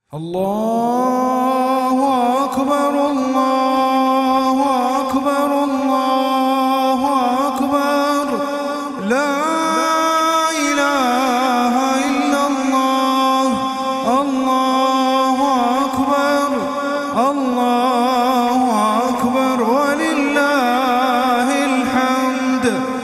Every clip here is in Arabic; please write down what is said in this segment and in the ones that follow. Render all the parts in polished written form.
الله أكبر الله أكبر الله أكبر لا إله إلا الله الله أكبر الله أكبر ولله الحمد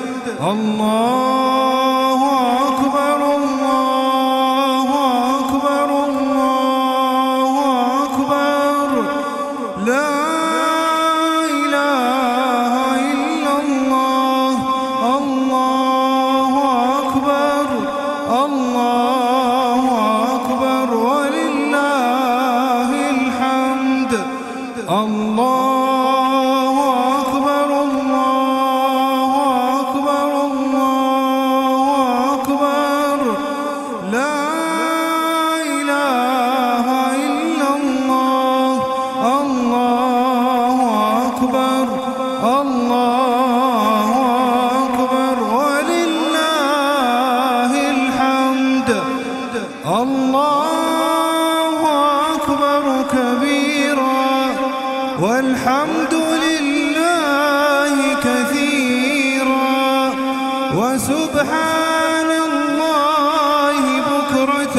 الله أكبر الله أكبر الله أكبر لا إله إلا الله الله أكبر الله أكبر ولله الحمد الله أكبر الله أكبر الله أكبر لا إله إلا الله الله أكبر الله أكبر ولله الحمد الله أكبر كبيرا والحمد لله كثيرا وسبحان الله بكرة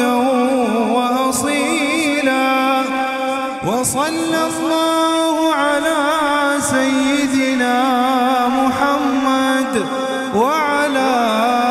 وأصيلا وصلى الله على سيدنا محمد وعلى